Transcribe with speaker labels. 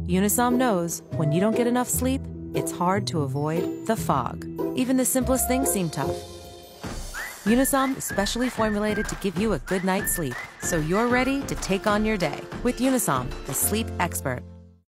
Speaker 1: Unisom knows when you don't get enough sleep, it's hard to avoid the fog. Even the simplest things seem tough. Unisom is specially formulated to give you a good night's sleep, so you're ready to take on your day. With Unisom, the sleep expert.